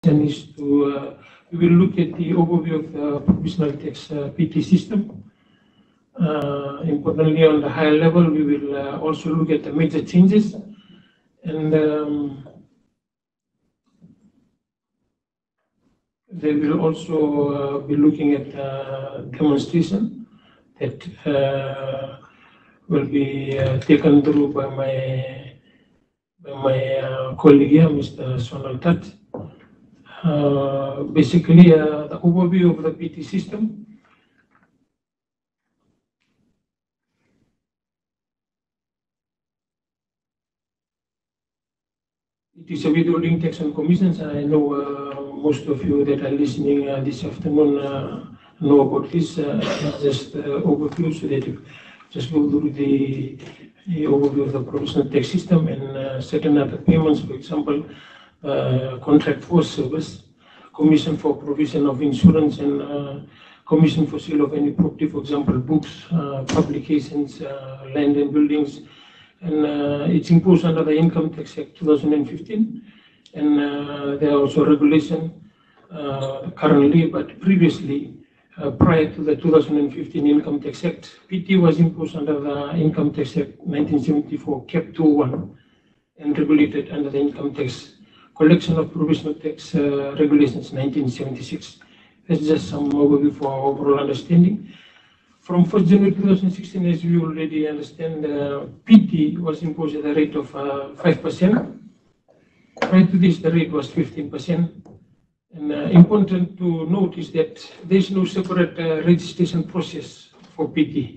is to we will look at the overview of the provisional tax PT system. Importantly, on the higher level, we will also look at the major changes, and they will also be looking at demonstration that will be taken through by my colleague here, Mr. Sonal Tat. Basically, the overview of the PT system. It is a withholding tax on commissions, and I know most of you that are listening this afternoon know about this. Just overview, so that you just go through the overview of the provisional tax system and certain other payments, for example, contract for service, commission for provision of insurance, and commission for sale of any property, for example, books, publications, land and buildings. And it's imposed under the Income Tax Act 2015, and there are also regulations currently, but previously, prior to the 2015 Income Tax Act, PT was imposed under the Income Tax Act 1974, Cap 201, and regulated under the Income Tax Collection of Provisional Tax Regulations 1976. That's just some overview for our overall understanding. From 1st January 2016, as we already understand, PT was imposed at a rate of 5%. Prior to this, the rate was 15%. And important to note is that there is no separate registration process for PT.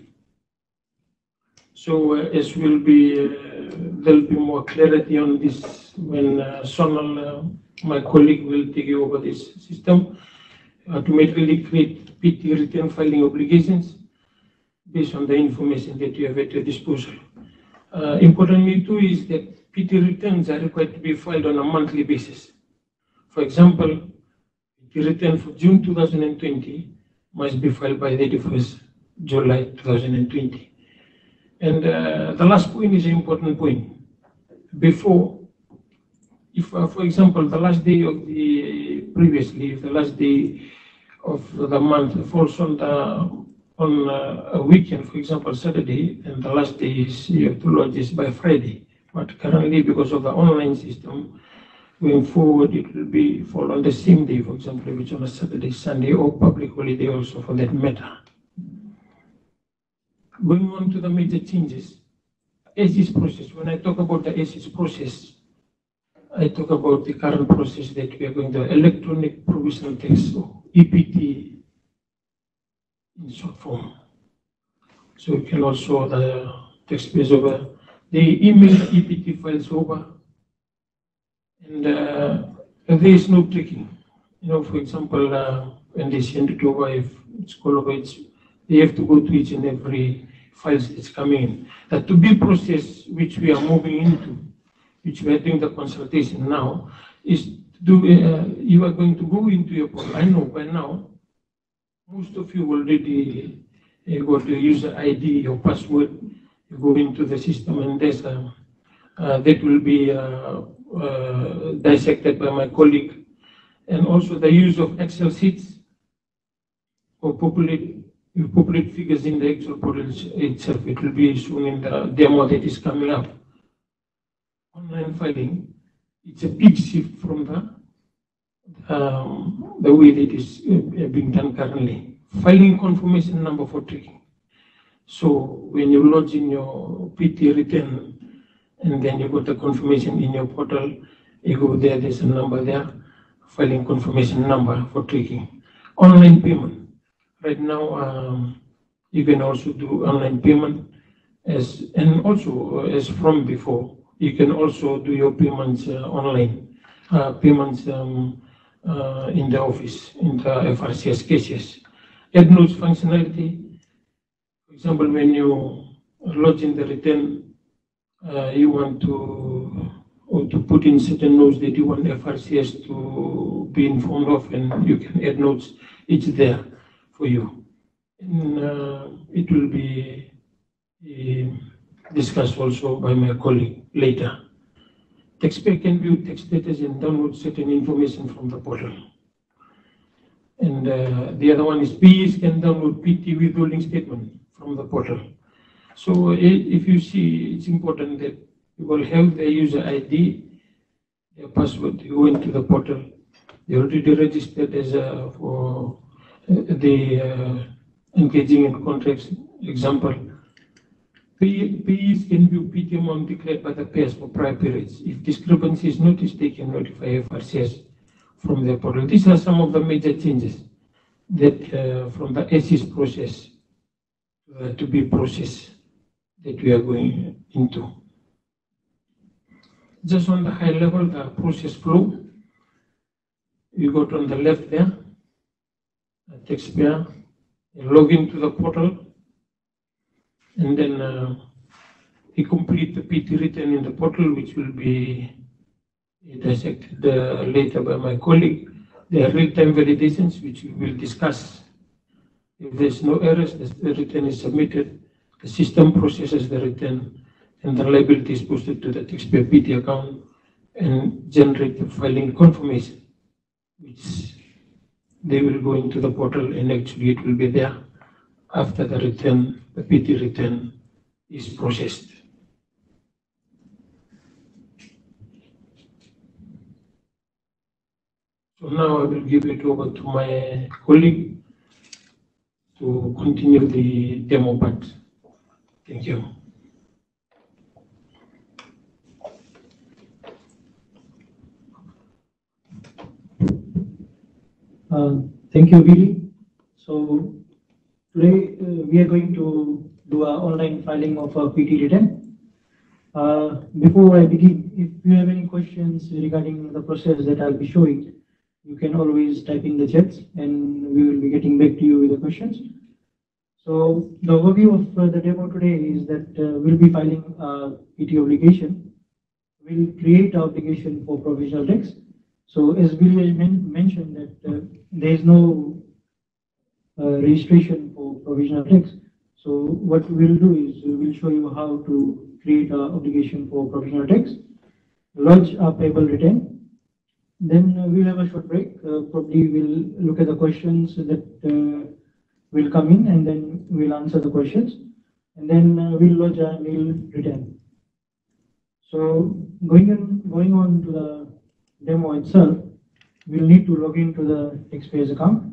So as will be, there'll be more clarity on this when Sonal, my colleague, will take over this system. Automatically create PT return filing obligations based on the information that you have at your disposal. Importantly too is that PT returns are required to be filed on a monthly basis. For example, the return for June 2020 must be filed by 31st July 2020. And the last point is an important point. Before, if for example, the last day of the previously, if the last day of the month falls on a weekend, for example, Saturday, and the last day is you have to lodge this by Friday. But currently, because of the online system, going forward, it will be fall on the same day, for example, if it's on a Saturday, Sunday, or public holiday also for that matter. Going on to the major changes, ACIS process. When I talk about the ACIS process, I talk about the current process that we are going to electronic provisional tax, or EPT in short form. So you can also the taxpayers over, they email the EPT files over, and there is no tracking. You know, for example, when they send it over, if it's called over, they have to go to each and every files that's coming in. That to be process which we are moving into, which we are doing the consultation now, is to do, you are going to go into your portal. I know by now, most of you already got the user ID or password. You go into the system, and there's that will be dissected by my colleague. And also the use of Excel sheets or populate figures in the Excel portal itself. It will be shown in the demo that is coming up. Online filing, it's a big shift from the way that is being done currently. Filing confirmation number for tracking. So when you lodge in your PT return, and then you got the confirmation in your portal, you go there, there's a number there, filing confirmation number for tracking. Online payment. Right now, you can also do online payment, and also as from before, you can also do your payments online, payments in the office, in the FRCS cases. Add notes functionality. For example, when you lodge in the return, you want to put in certain notes that you want FRCS to be informed of, and you can add notes. It's there for you. And it will be discussed also by my colleague later. taxpayer can view tax status and download certain information from the portal. And the other one is PEs can download PT withholding statement from the portal. So if you see, it's important that people have their user ID, their password. You go into the portal. They already registered as for the engaging in contracts. Example, PEs can view PT amount declared by the payers for prior periods. If discrepancy is noticed, they can notify FRCS from their portal. These are some of the major changes that from the ACIS process to be processed that we are going into. Just on the high level, the process flow, you got on the left there, the taxpayer, log into the portal, and then he complete the PT return in the portal, which will be dissected later by my colleague. There are real-time validations, which we will discuss. If there's no errors, the return is submitted, the system processes the return, and the liability is posted to the taxpayer PT account and generate the filing confirmation, which they will go into the portal, and actually it will be there after the return, the PT return is processed. So now I will give it over to my colleague to continue the demo part. Thank you. Thank you, Billy. So today we are going to do our online filing of a PT return. Before I begin, if you have any questions regarding the process that I'll be showing, you can always type in the chats and we will be getting back to you with the questions. So the overview of the demo today is that we'll be filing a PT obligation. We'll create an obligation for provisional tax. So as Billy mentioned that there is no registration for provisional tax. So what we'll do is we'll show you how to create an obligation for provisional tax, lodge a payable return. Then we'll have a short break. Probably we'll look at the questions that will come in, and then we'll answer the questions, and then we'll lodge a nil return. So going on to the demo itself, we'll need to log into the taxpayer's account.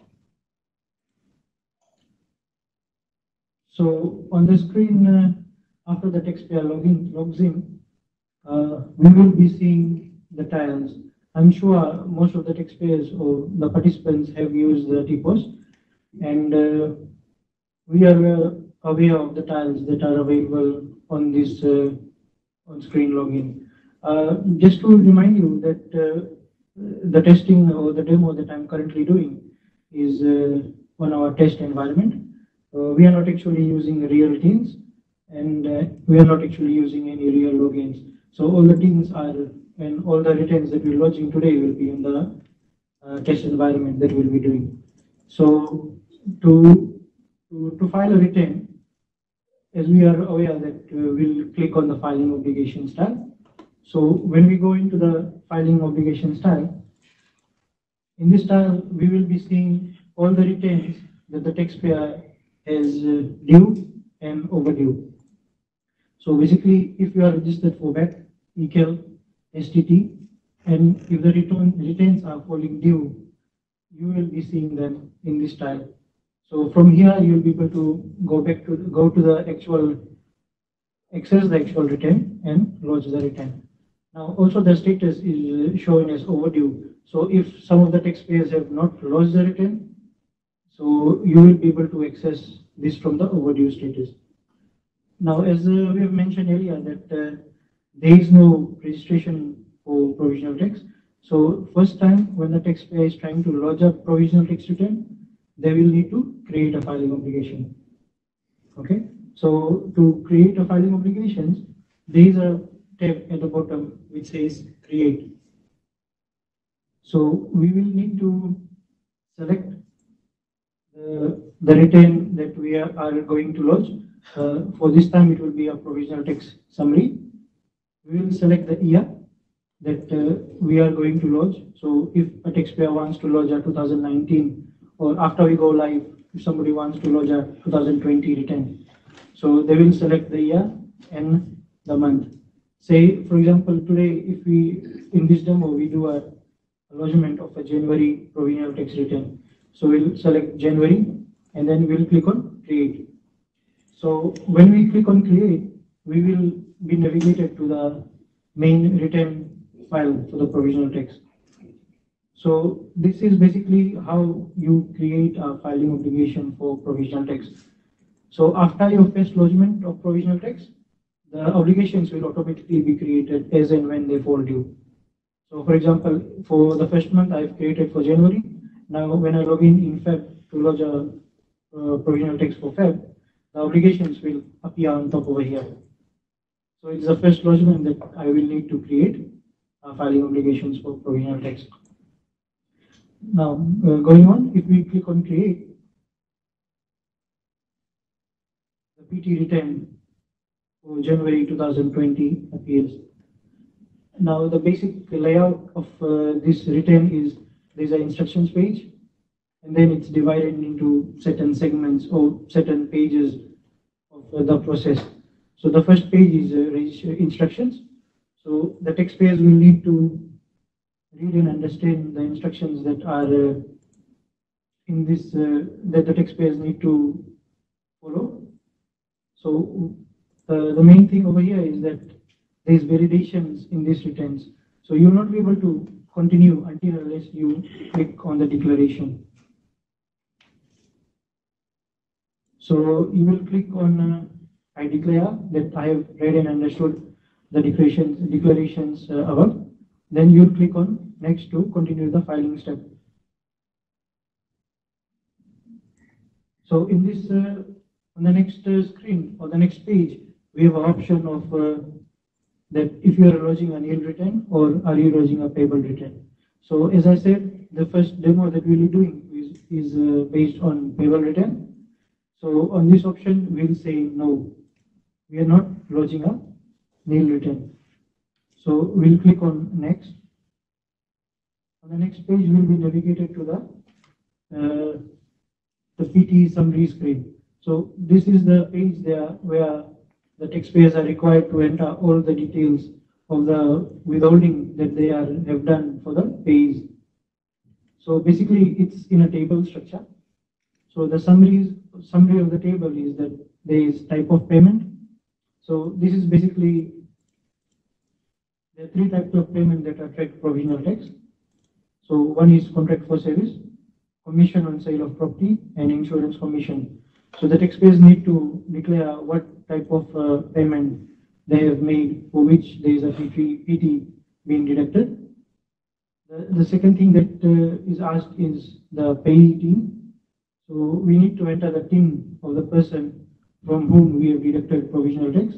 So on the screen, after the taxpayer logs in, we will be seeing the tiles. I'm sure most of the taxpayers or the participants have used the TPOS, and we are aware of the tiles that are available on this on-screen login. Just to remind you that the testing or the demo that I'm currently doing is on our test environment. We are not actually using real teams, and we are not actually using any real logins. So all the teams are, and all the returns that we're lodging today will be in the test environment that we'll be doing. So to file a return, as we are aware that we'll click on the filing obligation style. So when we go into the filing obligation style, in this style we will be seeing all the returns that the taxpayer is due and overdue. So basically, if you are registered for VAT, ECAL, STT, and if the returns are falling due, you will be seeing them in this style. So from here, you will be able to go to the actual, access the actual return and lodge the return. Now, also the status is shown as overdue. So if some of the taxpayers have not lodged the return, so you will be able to access this from the overdue status. Now, as we have mentioned earlier, that there is no registration for provisional tax. So first time when the taxpayer is trying to lodge a provisional tax return, they will need to create a filing obligation. Okay, so to create a filing obligations, there is a tab at the bottom which says create. So we will need to select the return that we are going to lodge. For this time, it will be a provisional tax summary. We will select the year. that we are going to lodge. So if a taxpayer wants to lodge a 2019, or after we go live, if somebody wants to lodge a 2020 return, so they will select the year and the month. Say, for example, today, if we, in this demo, we do a lodgement of a January provisional tax return. So we'll select January and then we'll click on create. So when we click on create, we will be navigated to the main return file for the provisional tax. So this is basically how you create a filing obligation for provisional tax. So after your first lodgement of provisional tax, the obligations will automatically be created as and when they fall due. So for example, for the first month I've created for January. Now when I log in Feb to lodge a provisional tax for Feb, the obligations will appear on top over here. So it's the first lodgement that I will need to create filing obligations for provisional tax. Now going on, if we click on create, the PT return for January 2020 appears. Now the basic layout of this return is there's an instructions page, and then it's divided into certain segments or certain pages of the process. So the first page is instructions. So the taxpayers will need to read and understand the instructions that are in this that the taxpayers need to follow. So the main thing over here is that there is validations in these returns. So you will not be able to continue until unless you click on the declaration. So you will click on I declare that I have read and understood the declarations above. Then you click on next to continue the filing step. So in this on the next screen or the next page, we have an option of that if you are lodging a nil return or are you lodging a payable return. So as I said, the first demo that we'll be doing is based on payable return. So on this option, we'll say no, we are not lodging a nil return. So we'll click on next. On the next page, we'll be navigated to the PT summary screen. So this is the page there where the taxpayers are required to enter all the details of the withholding that they have done for the payees. So basically, it's in a table structure. So the summary of the table is that there is type of payment. So this is basically there are three types of payment that attract provisional tax. So one is contract for service, commission on sale of property, and insurance commission. So the taxpayers need to declare what type of payment they have made for which there is a PT being deducted. The second thing that is asked is the payee team. So we need to enter the team of the person from whom we have deducted provisional tax.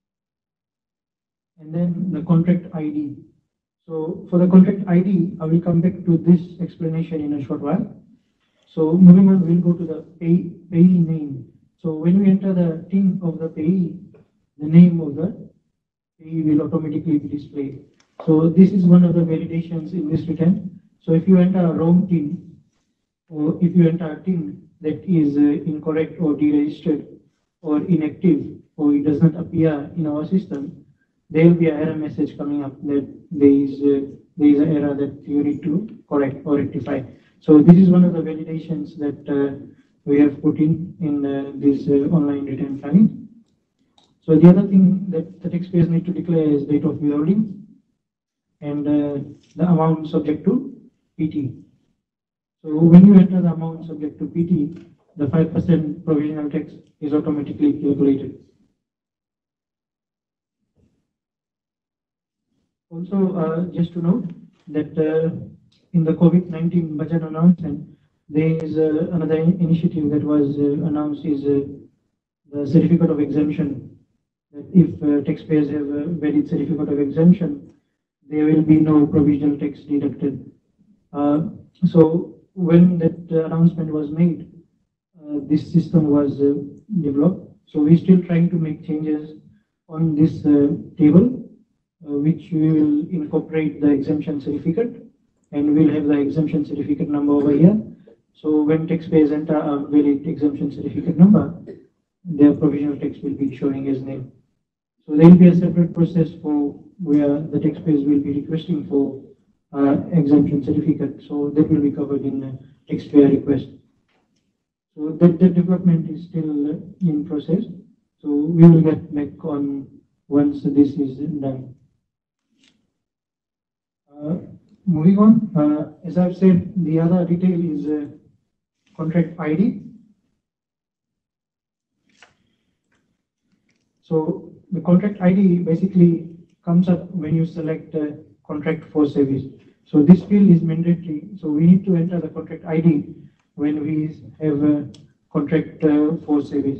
And then the contract ID. So for the contract ID, I will come back to this explanation in a short while. So moving on, we'll go to the payee name. So when we enter the team of the payee, the name of the payee will automatically be displayed. So this is one of the validations in this return. So if you enter a wrong team, or if you enter a team that is incorrect or deregistered or inactive, or it does not appear in our system, there will be an error message coming up that there is an error that you need to correct or rectify. So this is one of the validations that we have put in this online return filing. So the other thing that the taxpayers need to declare is date of withholding and the amount subject to PT. So when you enter the amount subject to PT, the 5% provisional tax is automatically calculated. Also, just to note that in the COVID-19 budget announcement, there is another initiative that was announced is the certificate of exemption. That if taxpayers have a valid certificate of exemption, there will be no provisional tax deducted. So when that announcement was made, this system was developed. So we're still trying to make changes on this table which we will incorporate the exemption certificate, and we'll have the exemption certificate number over here. So when taxpayers enter a valid exemption certificate number, their provisional tax will be showing as nil. So there will be a separate process for where the taxpayers will be requesting for exemption certificate. So that will be covered in the taxpayer request. So that development is still in process. So we will get back on once this is done. Moving on, as I've said, the other detail is contract ID. So the contract ID basically comes up when you select contract for service. So this field is mandatory. So we need to enter the contract ID when we have a contract for service.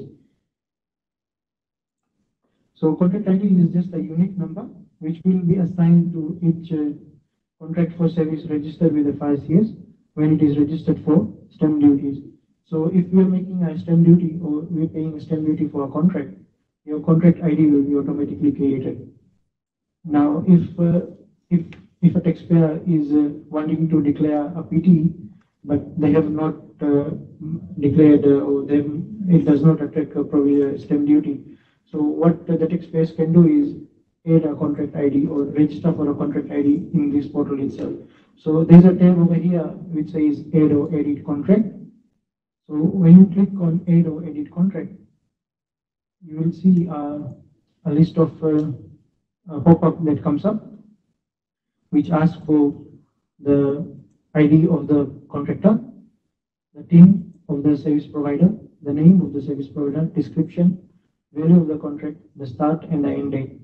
So contract ID is just a unique number which will be assigned to each contract for service registered with the FICS when it is registered for stamp duties. So if we are making a stamp duty or we are paying a stamp duty for a contract, your contract ID will be automatically created. Now, if a taxpayer is wanting to declare a PT, but they have not declared or it does not attract a stamp duty. So what the taxpayers can do is add a contract ID or register for a contract ID in this portal itself. So there's a tab over here which says add or edit contract. So when you click on add or edit contract, you will see a list of a pop-up that comes up, which asks for the ID of the contractor, the team of the service provider, the name of the service provider, description, value of the contract, the start and the end date.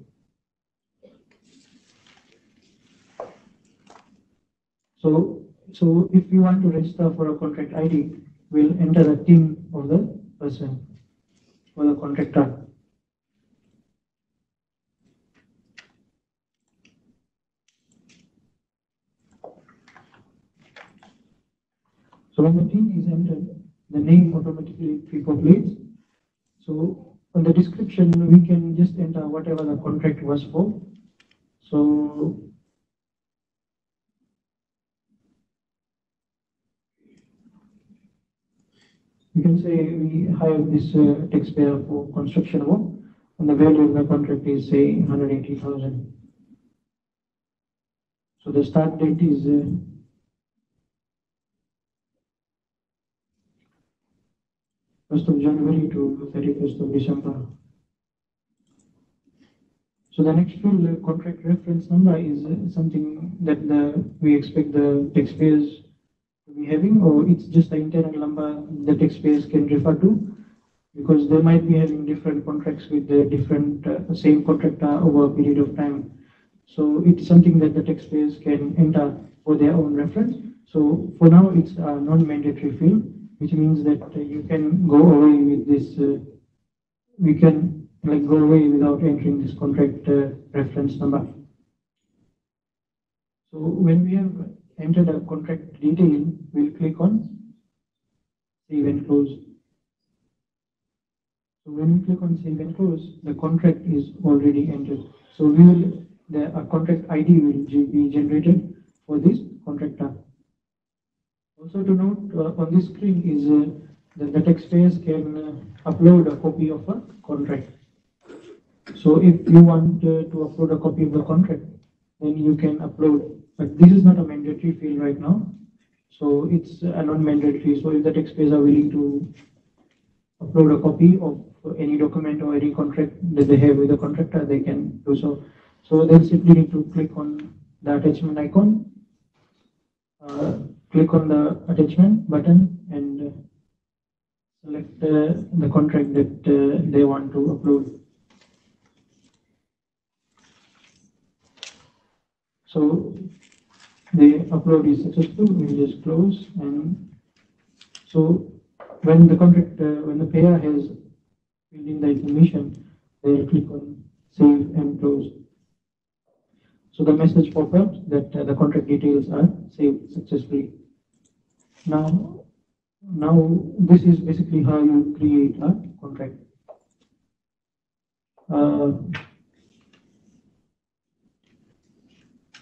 So if you want to register for a contract ID, we'll enter the team of the person or the contractor. So when the team is entered, the name automatically pre-populates. So on the description, we can just enter whatever the contract was for. So you can say we hire this taxpayer for construction work, and the value of the contract is say 180,000. So the start date is 1st of January to 31st of December. So the next field, contract reference number, is something that we expect the taxpayers to be having, or it's just an internal number the taxpayers can refer to, because they might be having different contracts with the different same contractor over a period of time. So it's something that the taxpayers can enter for their own reference. So for now, it's a non-mandatory field, which means that you can go away with this. We can go away without entering this contract reference number. So when we have entered a contract detail, we'll click on Save and Close. So when we click on Save and Close, the contract is already entered. So a contract ID will be generated for this contractor. Also to note on this screen is that the taxpayers can upload a copy of a contract. So if you want to upload a copy of the contract, then you can upload, but this is not a mandatory field right now. So it's a non-mandatory. So if the taxpayers are willing to upload a copy of any document or any contract that they have with the contractor, they can do so. So they'll simply need to click on the attachment icon, click on the attachment button, and select the contract that they want to upload. So the upload is successful. We just close, and so when the when the payer has filled in the information, they'll click on Save and Close. So the message pops up that the contract details are saved successfully. Now this is basically how you create a contract.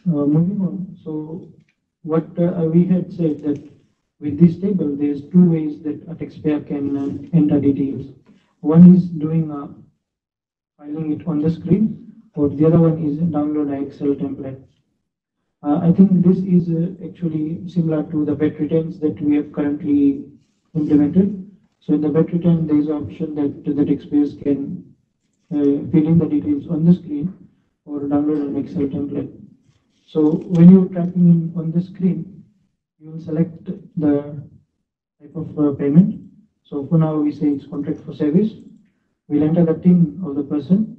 Moving on. So what we had said that with this table, there's two ways that a taxpayer can enter details. One is doing filing it on the screen, or the other one is download an Excel template. I think this is actually similar to the VAT returns that we have currently implemented. So in the VAT return, there is an option that the taxpayers can fill in the details on the screen or download an Excel template. So when you're typing in on the screen, you will select the type of payment. So for now, we say it's contract for service. We'll enter the TIN of the person.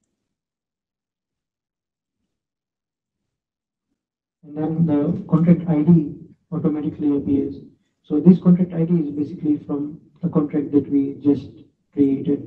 And then the contract ID automatically appears. So this contract ID is basically from the contract that we just created.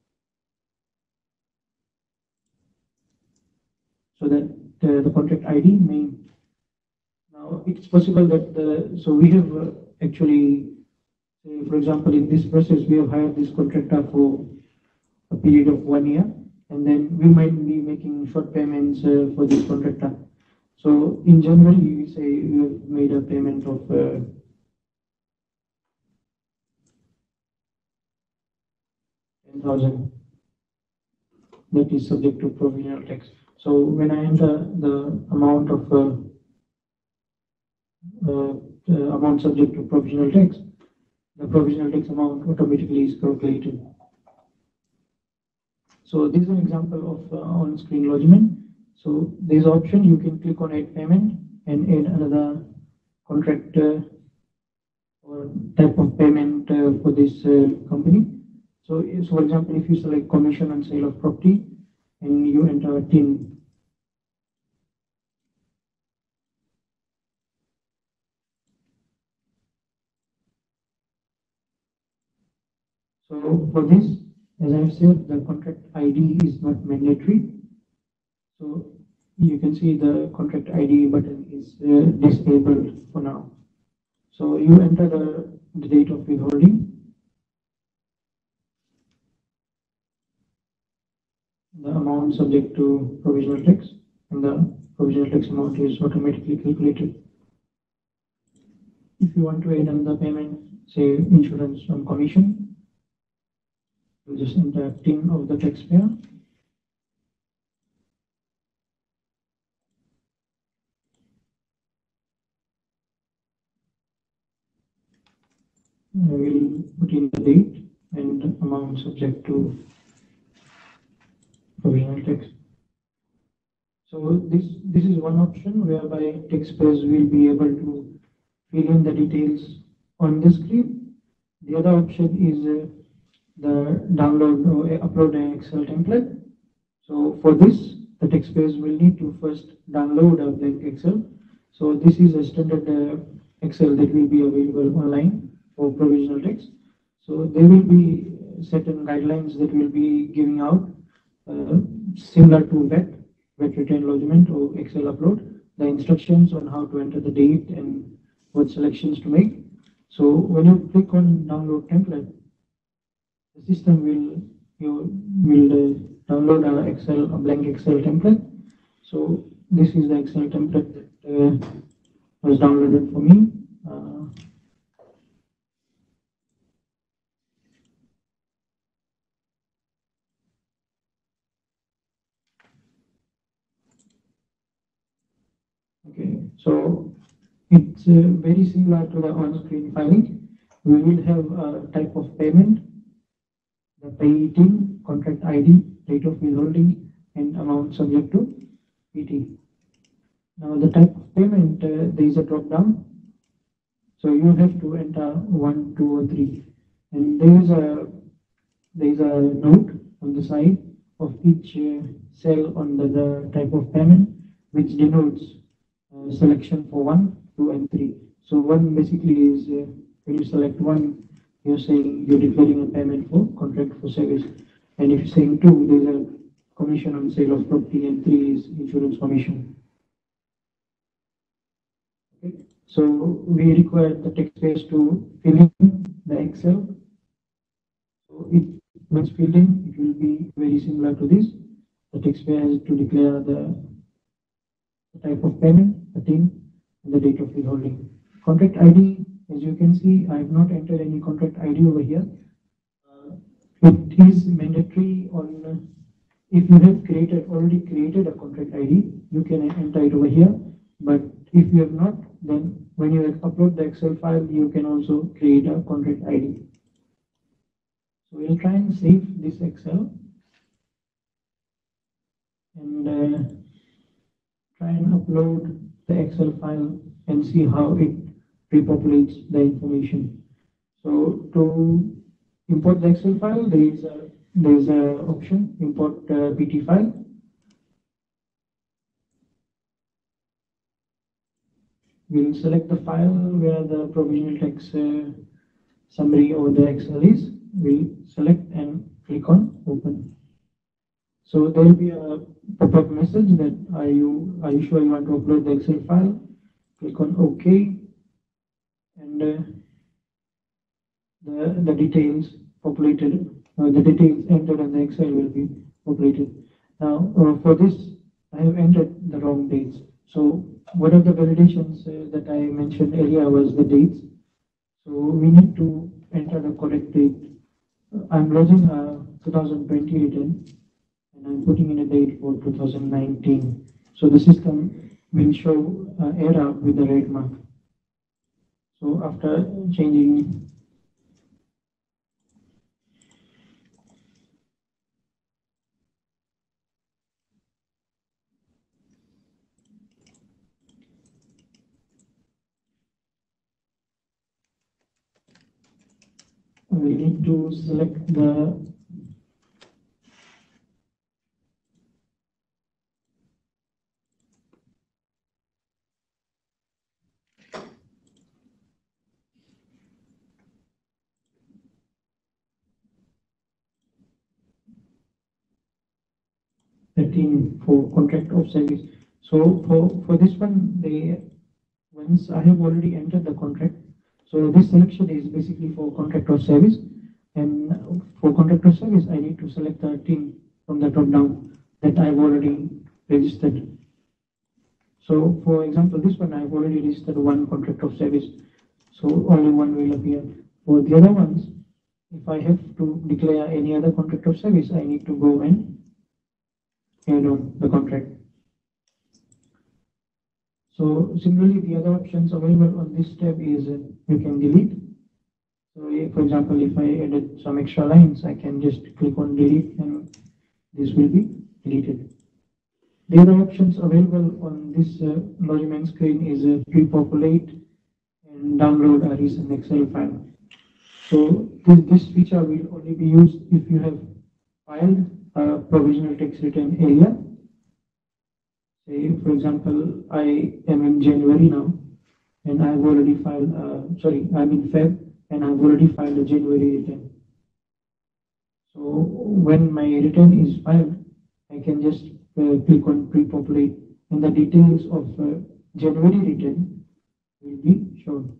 So that the contract ID may, now it's possible that, so we have actually, say for example, in this process, we have hired this contractor for a period of 1 year, and then we might be making short payments for this contractor. So in January, we say we have made a payment of 10,000. That is subject to provisional tax. So when I enter the amount of amount subject to provisional tax, the provisional tax amount automatically is calculated. So this is an example of on-screen lodgement. So there's an option, you can click on add payment and add another contract or type of payment for this company. So for example, if you select commission on sale of property and you enter a TIN, so for this, as I've said, the contract ID is not mandatory. So you can see the contract ID button is disabled for now. So you enter the date of withholding, the amount subject to provisional tax, and the provisional tax amount is automatically calculated. If you want to add another payment, say insurance on commission, you just enter TIN of the taxpayer. I will put in the date and amount subject to provisional tax. So this is one option whereby taxpayers will be able to fill in the details on the screen. The other option is the download or upload an Excel template. So for this, the taxpayers will need to first download a blank Excel. So this is a standard Excel that will be available online for provisional tax. So there will be certain guidelines that will be giving out similar to VAT return lodgement or Excel upload, the instructions on how to enter the date and what selections to make. So when you click on download template, the system will download a blank Excel template. So this is the Excel template that was downloaded for me. Okay, so it's very similar to the on-screen filing. We will have a type of payment, the payee TIN, contract ID, date of withholding, and amount subject to PT. Now the type of payment, there is a drop down. So you have to enter 1, 2, or 3. And there is a note on the side of each cell on the type of payment, which denotes selection for 1, 2, and 3. So 1 basically is when you select 1, you're saying you're declaring a payment for contract for service. And if you're saying 2, there's a commission on sale of property, and 3 is insurance commission. Okay. So we require the taxpayers to fill in the Excel. So once filled in, it will be very similar to this. The taxpayer has to declare the the type of payment, the TIN, and the date of withholding. Contract ID, as you can see, I have not entered any contract ID over here. It is mandatory on if you have already created a contract ID, you can enter it over here. But if you have not, then when you upload the Excel file, you can also create a contract ID. So we'll try and save this Excel and try and upload the Excel file and see how it repopulates the information. So to import the Excel file, there is a option, import PT file. We'll select the file where the provisional tax summary or the Excel is. We'll select and click on open. So there will be a pop-up message that are you sure you want to upload the Excel file? Click on OK, and the details populated, the details entered in the Excel will be populated. Now for this, I have entered the wrong dates. So one of the validations that I mentioned earlier was the dates. So we need to enter the correct date. I'm lodging a 2020 return and I'm putting in a date for 2019. So the system will show error with the red mark. So after changing we need to select the for contract of service. So for this one, once I have already entered the contract, so this selection is basically for contract of service, and for contract of service, I need to select the TIN from the drop down that I've already registered. So for example, this one I've already registered one contract of service, so only one will appear. For the other ones, if I have to declare any other contract of service, I need to go and add on the contract. So similarly, the other options available on this tab is you can delete. So for example, if I added some extra lines, I can just click on delete and this will be deleted. The other options available on this lodgement screen is pre-populate and download a recent Excel file. So this feature will only be used if you have filed a provisional tax return area. Say, for example, I am in January now, and I've already filed, I'm in Feb, and I've already filed a January return. So when my return is filed, I can just click on pre-populate, and the details of January return will be shown.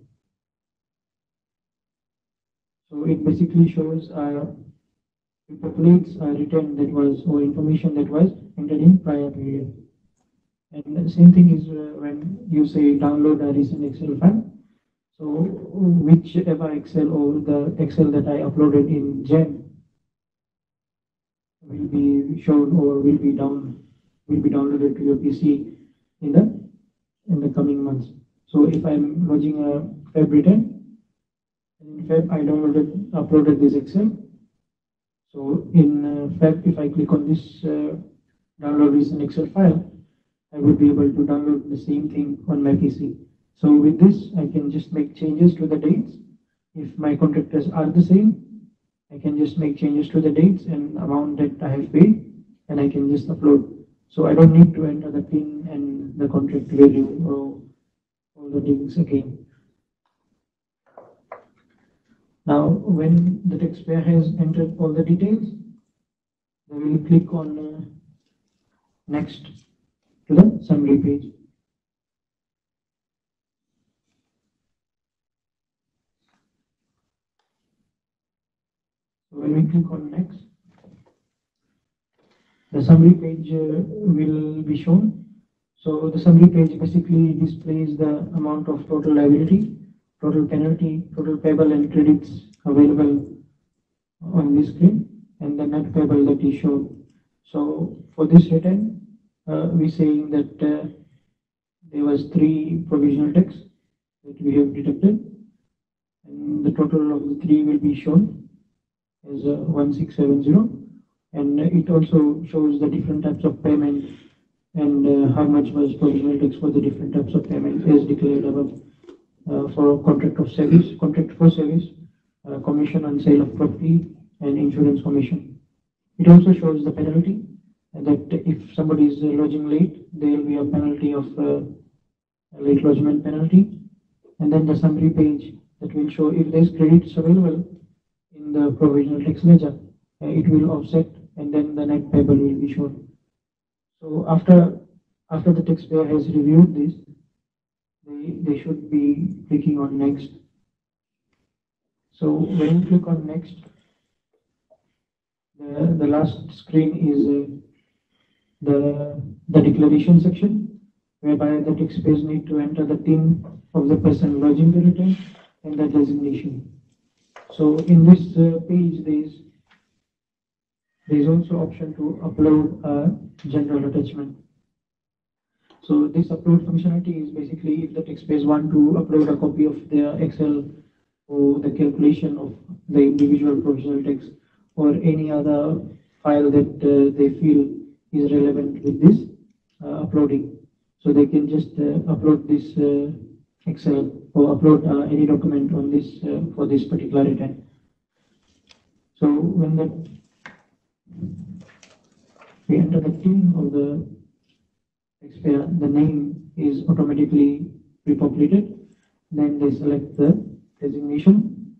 So it basically shows pre-populates a return that was, or information that was entered in prior period. And the same thing is when you say download a recent Excel file. So whichever Excel or the Excel that I uploaded in Jan will be shown or will be downloaded to your PC in the coming months. So if I'm lodging a Feb return, in Feb I uploaded this Excel. So in Feb, if I click on this download recent Excel file, I would be able to download the same thing on my PC. So with this, I can just make changes to the dates. If my contractors are the same, I can just make changes to the dates and amount that I have paid, and I can just upload. So I don't need to enter the PIN and the contract value or all the things again. Now, when the taxpayer has entered all the details, they will click on next to the summary page. So when we click on next, the summary page will be shown. So the summary page basically displays the amount of total liability, total penalty, total payable and credits available on this screen, and the net payable that is shown. So for this return, we're saying that there was 3 provisional tax that we have deducted, and the total of the 3 will be shown as 1670, and it also shows the different types of payment and how much was provisional tax for the different types of payment as declared above. For contract of service, contract for service, commission on sale of property, and insurance commission. It also shows the penalty that if somebody is lodging late, there will be a penalty of late lodgement penalty, and then the summary page that will show if there is credits available in the provisional tax ledger, it will offset, and then the net payable will be shown. So after the taxpayer has reviewed this, they should be clicking on next. So when you click on next, the last screen is the declaration section, whereby the taxpayers need to enter the PIN of the person lodging the return and the designation. So in this page, there is also option to upload a general attachment. So this upload functionality is basically if the taxpayers want to upload a copy of their Excel or the calculation of the individual provisional tax or any other file that they feel is relevant with this uploading. So they can just upload this Excel or upload any document on this for this particular return. So when we enter the PIN of the taxpayer, the name is automatically repopulated. Then they select the designation.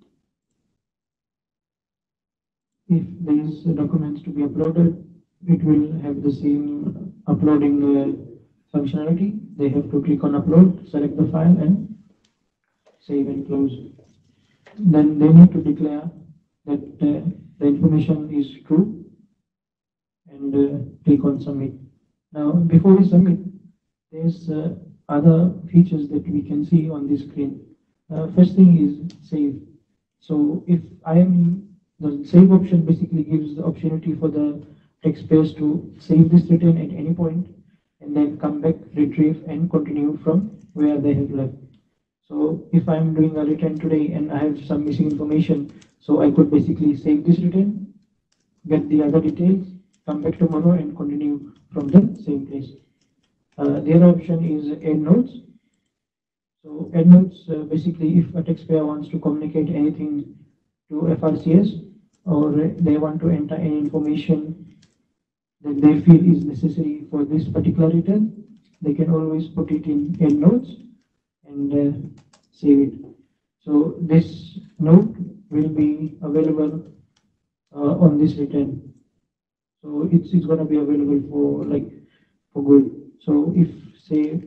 If these documents to be uploaded, it will have the same uploading functionality. They have to click on upload, select the file, and save and close. Then they need to declare that the information is true and click on submit. Now, before we submit, there's other features that we can see on this screen. First thing is save. So if the save option basically gives the opportunity for the taxpayers to save this return at any point and then come back, retrieve, and continue from where they have left. So if I'm doing a return today and I have some missing information, so I could basically save this return, get the other details, come back tomorrow and continue from the same place. The other option is add notes. So add notes, basically if a taxpayer wants to communicate anything to FRCS or they want to enter any information that they feel is necessary for this particular return, they can always put it in add notes and save it. So this note will be available on this return. So it's going to be available for good. So if say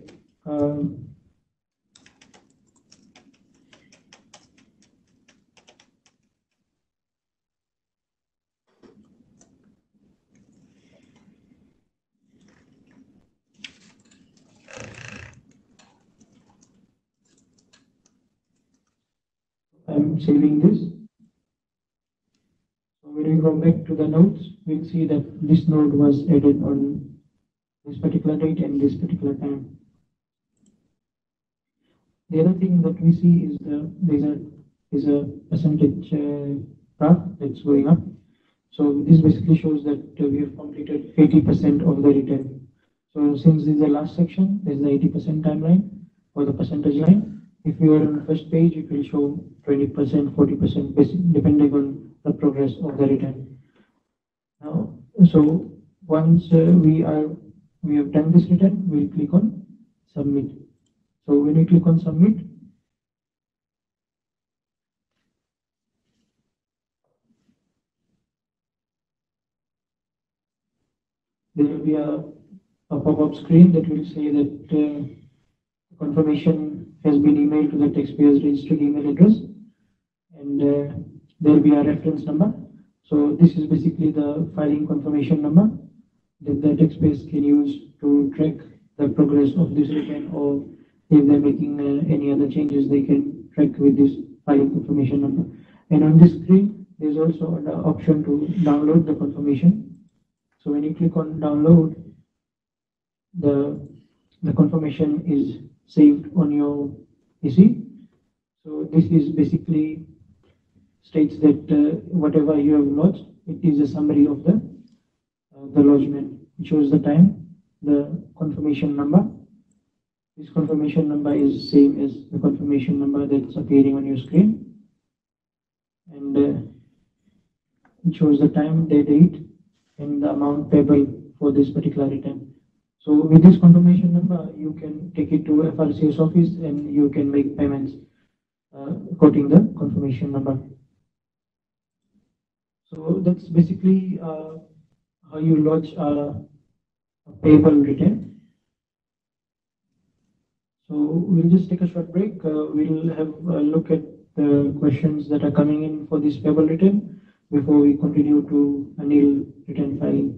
I'm saving this. So when we go back to the notes, we'll see that this note was added on this particular date and this particular time. The other thing that we see is there's a percentage graph that's going up. So this basically shows that we have completed 80% of the return. So since this is the last section, there's the 80% timeline or the percentage line. If you are on the first page, it will show 20%, 40%, depending on the progress of the return. Now, so once we have done this return, we'll click on submit. So when you click on submit, there will be a pop-up screen that will say that confirmation has been emailed to the taxpayer's registered email address, and there will be a reference number. So this is basically the filing confirmation number that the taxpayers can use to track the progress of this return, or if they're making any other changes, they can track with this filing confirmation number. And on this screen, there's also the option to download the confirmation. So when you click on download, the confirmation is saved on your PC. So this is basically states that whatever you have lodged, it is a summary of the lodgement. It shows the time, the confirmation number. This confirmation number is same as the confirmation number that's appearing on your screen, and it shows the time, the date, and the amount payable for this particular return. So with this confirmation number, you can take it to FRCS office and you can make payments quoting the confirmation number. So that's basically how you lodge a payable return. So we'll just take a short break. We'll have a look at the questions that are coming in for this payable return before we continue to annual return filing.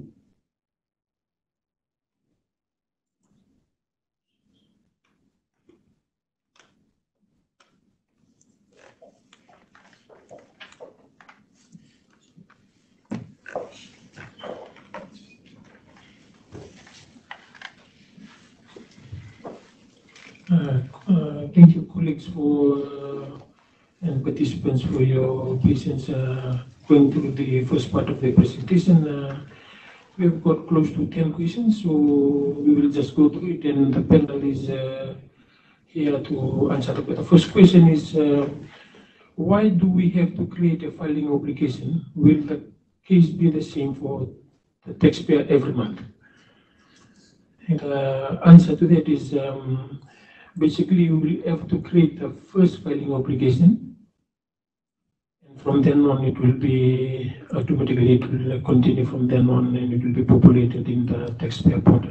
Thank you, colleagues, and participants for your patience going through the first part of the presentation. We have got close to 10 questions, so we will just go through it, and the panel is here to answer. The first question is, why do we have to create a filing obligation? Will the case be the same for the taxpayer every month? And the answer to that is, basically, you will have to create the first filing obligation, and from then on, it will be automatically, it will continue from then on, and it will be populated in the taxpayer portal.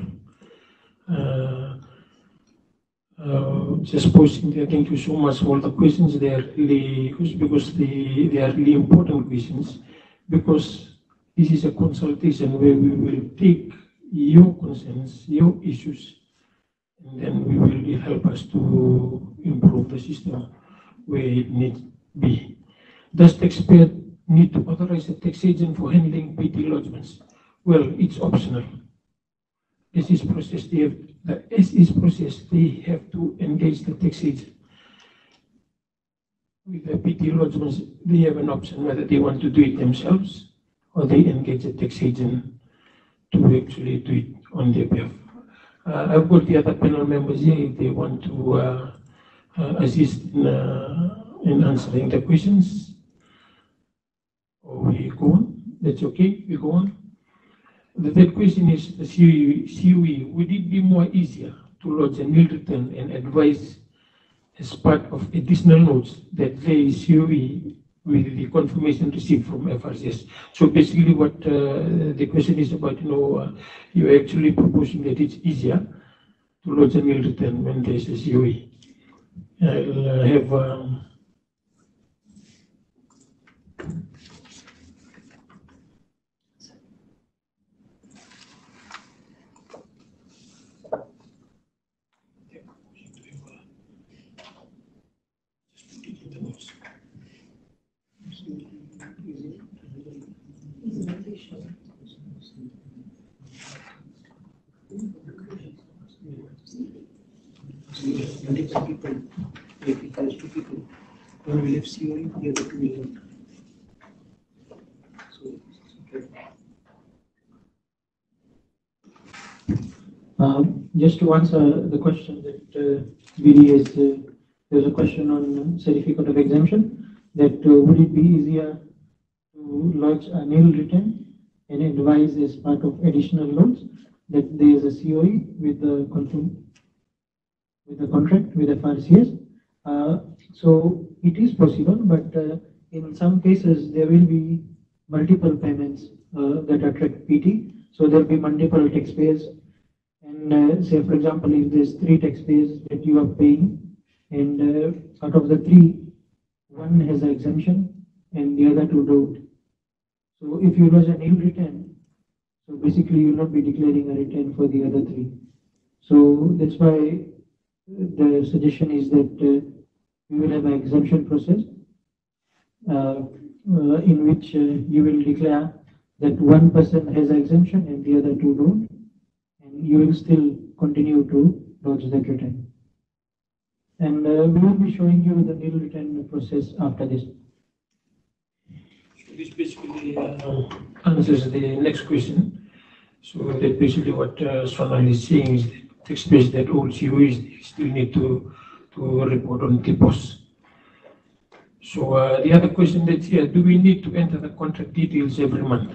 Just posting there, thank you so much for all the questions. They are really, because they are really important questions, because this is a consultation where we will take your concerns, your issues, and then we will help us to improve the system where it needs to be. Does taxpayer need to authorize a tax agent for handling PT lodgements? Well, it's optional. As is process, they have to engage the tax agent. With the PT lodgements, they have an option whether they want to do it themselves or they engage a tax agent to actually do it on their behalf. I've got the other panel members here if they want to assist in answering the questions. Or we go on. That's okay. We go on. The third question is the COE. Would it be more easier to lodge a nil return and advise as part of additional notes that there is COE with the confirmation received from FRCS? So basically what the question is about, you're actually proposing that it's easier to lodge a nil return when there's a COE. I'll have multiple people, if it has two people, one will have COE, the other two will not. Just to answer the question that BD is, there's a question on certificate of exemption, that would it be easier to lodge a nil return and advise as part of additional loans that there is a COE with the contract with FRCS? So it is possible, but in some cases there will be multiple payments that attract PT. So there will be multiple taxpayers, and say for example, if there's 3 taxpayers that you are paying, and out of the 3, one has an exemption and the other 2 don't. So if you lodge a nil return, so basically you will not be declaring a return for the other 3. So that's why the suggestion is that we will have an exemption process in which you will declare that one person has an exemption and the other two don't, and you will still continue to lodge that return. And we will be showing you the nil return process after this. So this basically answers the next question. So that basically what Sonal is saying is that taxpayers that all COEs still need to report on TPOS. So the other question that's here, do we need to enter the contract details every month?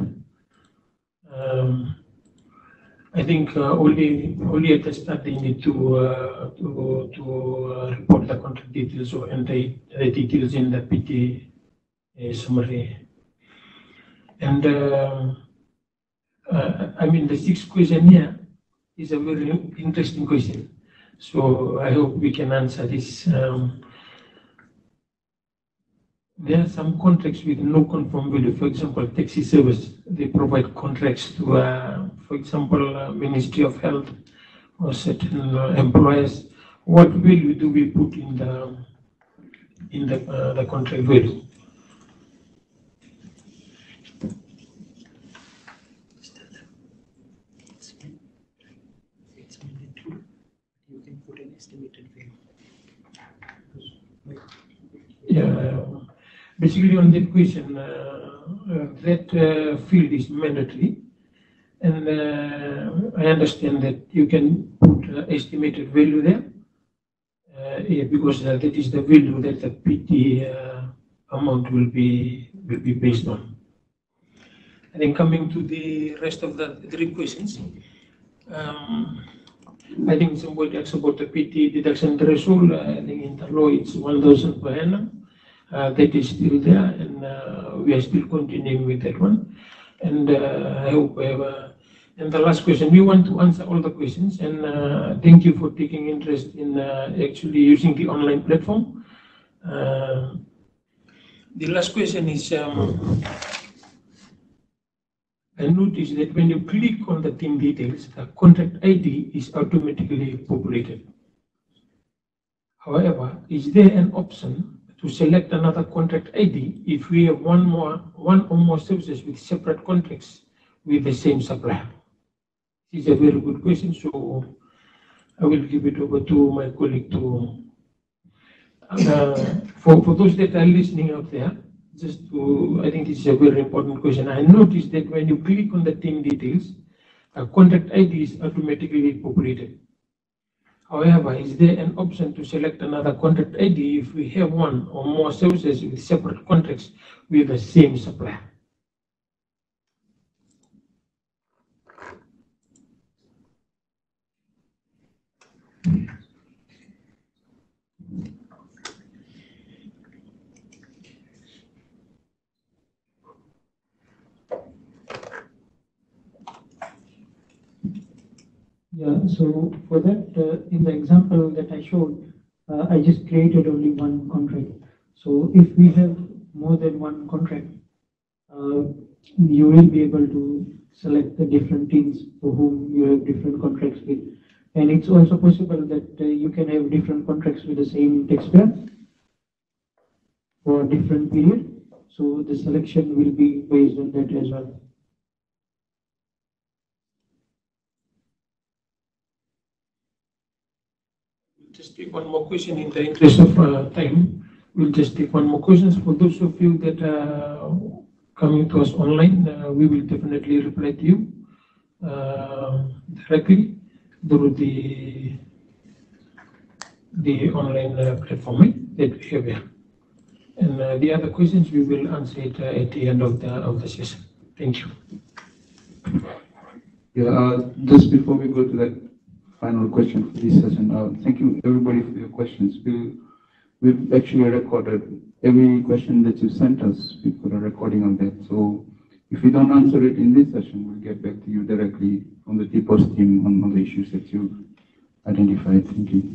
I think only at the start they need to report the contract details or enter the details in the PT summary. And I mean, the sixth question here is a very interesting question. So I hope we can answer this. There are some contracts with no confirmed value. For example, taxi service, they provide contracts to, for example, Ministry of Health or certain employers. What value do we put in the contract value? You can put an estimated value. Yeah. Basically, on that question, that field is mandatory, and I understand that you can put estimated value there, yeah, because that is the value that the PT amount will be based on. I think coming to the rest of the three questions, I think somebody asked about the PT deduction threshold. I think in the law it's 1,000 per annum. That is still there, and we are still continuing with that one. And I hope we have. And the last question, we want to answer all the questions, and thank you for taking interest in actually using the online platform. The last question is, I noticed that when you click on the team details, the contract ID is automatically populated. However, is there an option to select another contract ID if we have one or more services with separate contracts with the same supplier? This is a very good question, so I will give it over to my colleague to. For those that are listening out there, just to, I think this is a very important question. I noticed that when you click on the team details, a contract ID is automatically populated. However, is there an option to select another contract ID if we have one or more services with separate contracts with the same supplier? Yeah, so for that, in the example that I showed, I just created only one contract. So if we have more than one contract, you will be able to select the different teams for whom you have different contracts with. And it's also possible that you can have different contracts with the same taxpayer for a different period. So the selection will be based on that as well. Just take one more question in the interest of time. We'll just take one more question. For those of you that are coming to us online, we will definitely reply to you directly through the online platform that we have here. And the other questions we will answer it at the end of the session. Thank you. Yeah, just before we go to that final question for this session, thank you everybody for your questions. We've actually recorded every question that you sent us. We put a recording of that. So if we don't answer it in this session, we'll get back to you directly from the TPOS team on the issues that you've identified. Thank you.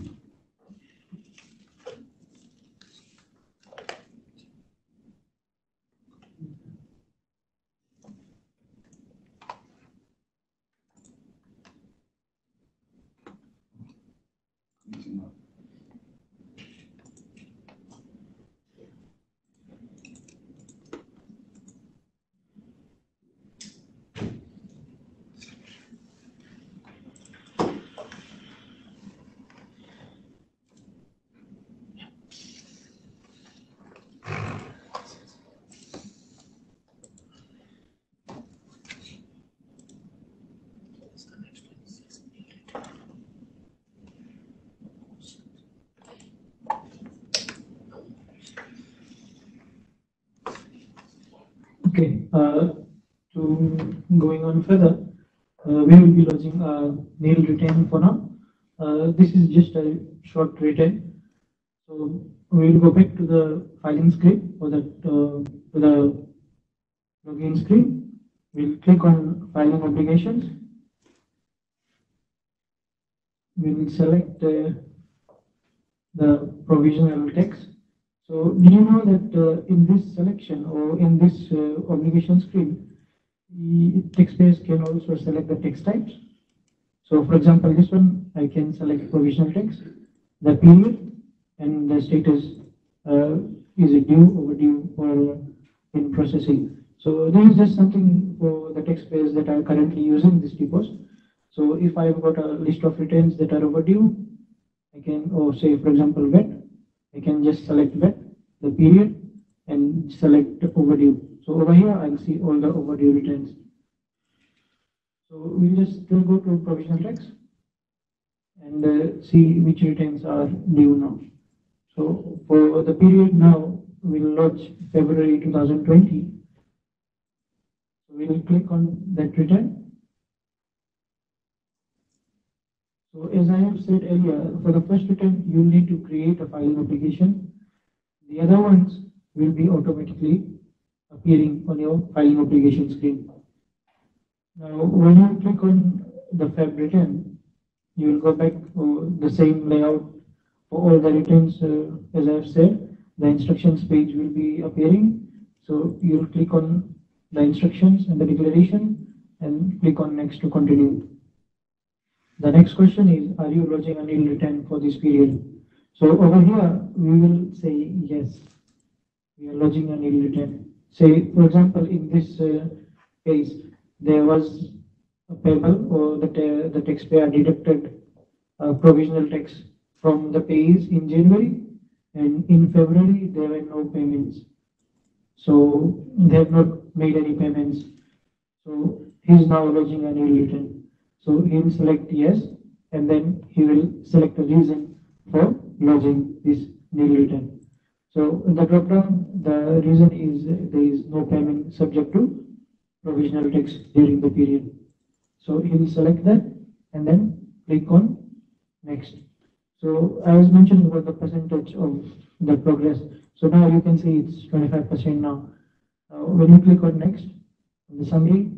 Okay, to going on further, we will be lodging a nil return for now. This is just a short return. So we will go back to the filing screen or to the login screen. We'll click on filing obligations. We will select the provisional text. So do you know that in this selection or in this obligation screen, the taxpayers can also select the text types. So for example, this one, I can select provisional text, the period, and the status, is it due, overdue, or in processing. So this is just something for the taxpayers that are currently using this DPOS. So if I've got a list of returns that are overdue, I can, or say for example, VAT, I can just select VAT, the period, and select overdue. So over here, I'll see all the overdue returns. So we'll just go to provisional text and see which returns are due now. So for the period now, we'll lodge February 2020. So we'll click on that return. So as I have said earlier, for the first return, you'll need to create a filing application. The other ones will be automatically appearing on your filing application screen. Now, when you click on the Feb return, you will go back to the same layout for all the returns. As I have said, the instructions page will be appearing. So you will click on the instructions and the declaration and click on next to continue. The next question is, are you lodging a nil return for this period? So over here, we will say yes, we are lodging a nil return. Say, for example, in this case, there was a payable or the taxpayer deducted provisional tax from the pays in January, and in February, there were no payments. So they have not made any payments. So he is now lodging a nil return. So he will select yes, and then he will select the reason for lodging this nil return. So in the drop down, the reason is there is no payment subject to provisional tax during the period. So he will select that and then click on next. So I was mentioning about the percentage of the progress. So now you can see it's 25% now. When you click on next, in the summary,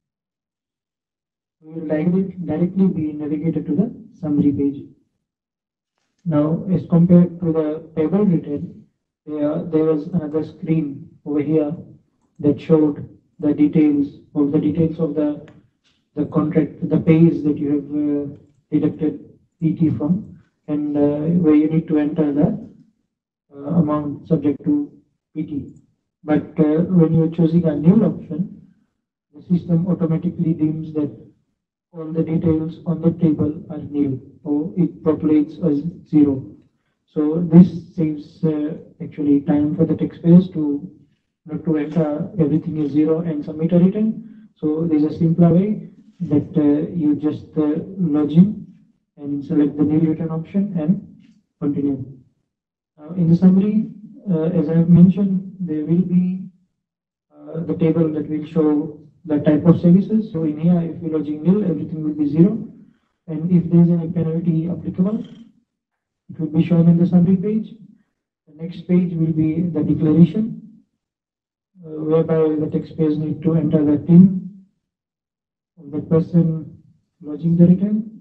we will directly be navigated to the summary page. Now, as compared to the payable return, there was another screen over here that showed the details of the contract, the pays that you have deducted PT from, and where you need to enter the amount subject to PT. But when you're choosing a nil option, the system automatically deems that all the details on the table are nil, or it populates as 0. So this saves actually time for the taxpayers to not to enter everything is 0 and submit a return. So there's a simpler way that you just lodge in and select the nil return option and continue. In the summary, as I have mentioned, there will be the table that will show the type of services. So in here, if you're lodging nil, everything will be 0. And if there is any penalty applicable, it will be shown in the summary page. The next page will be the declaration, whereby the taxpayers need to enter the PIN of the person lodging the return.